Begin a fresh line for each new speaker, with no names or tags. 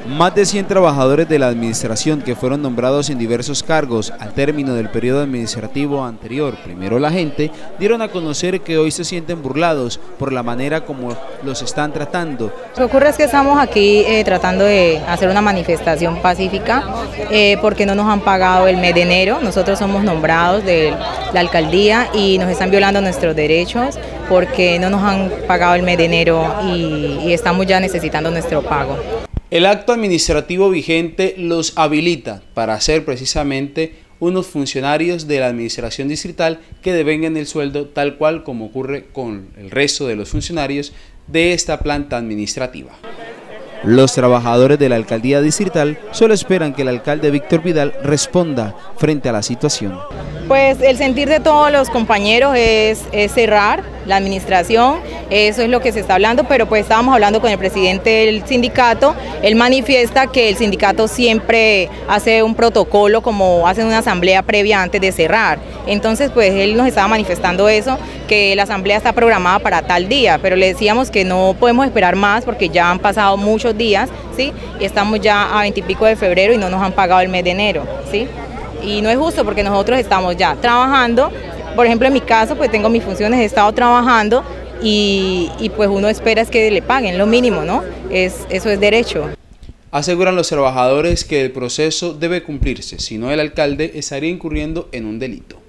Más de 100 trabajadores de la administración que fueron nombrados en diversos cargos al término del periodo administrativo anterior, primero la gente, dieron a conocer que hoy se sienten burlados por la manera como los están tratando.
Lo que ocurre es que estamos aquí tratando de hacer una manifestación pacífica porque no nos han pagado el mes de enero. Nosotros somos nombrados de la alcaldía y nos están violando nuestros derechos porque no nos han pagado el mes de enero y estamos ya necesitando nuestro pago.
El acto administrativo vigente los habilita para ser precisamente unos funcionarios de la administración distrital que devengan el sueldo tal cual como ocurre con el resto de los funcionarios de esta planta administrativa. Los trabajadores de la alcaldía distrital solo esperan que el alcalde Víctor Vidal responda frente a la situación.
Pues el sentir de todos los compañeros es cerrar la administración, eso es lo que se está hablando, pero pues estábamos hablando con el presidente del sindicato, él manifiesta que el sindicato siempre hace un protocolo, como hacen una asamblea previa antes de cerrar, entonces pues él nos estaba manifestando eso, que la asamblea está programada para tal día, pero le decíamos que no podemos esperar más porque ya han pasado muchos días, ¿sí? Y estamos ya a 20 y pico de febrero y no nos han pagado el mes de enero, ¿sí? Y no es justo porque nosotros estamos ya trabajando, por ejemplo en mi caso pues tengo mis funciones, he estado trabajando y pues uno espera es que le paguen lo mínimo, ¿no? Eso es derecho.
Aseguran los trabajadores que el proceso debe cumplirse, si no el alcalde estaría incurriendo en un delito.